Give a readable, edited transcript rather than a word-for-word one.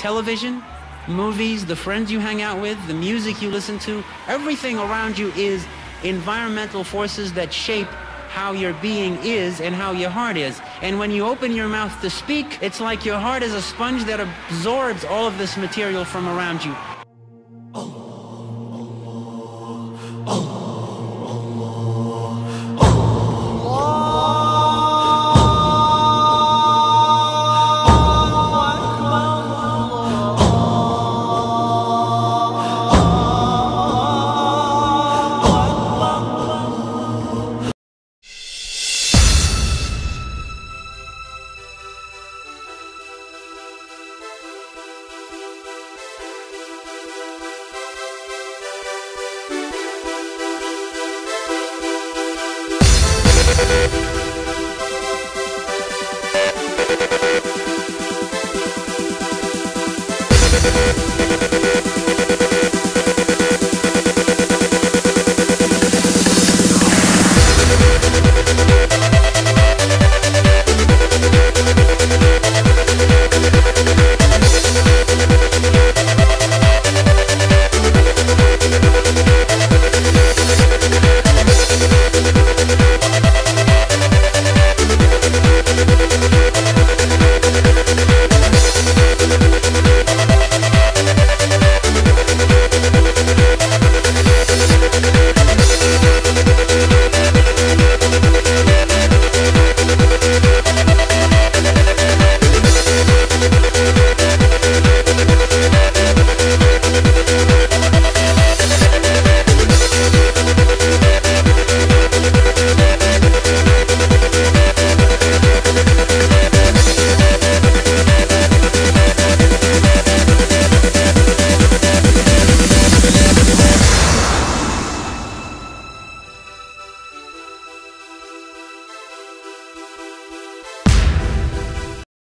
television, movies, the friends you hang out with, the music you listen to, everything around you is environmental forces that shape how your being is and how your heart is. And when you open your mouth to speak, it's like your heart is a sponge that absorbs all of this material from around you. We'll be right back.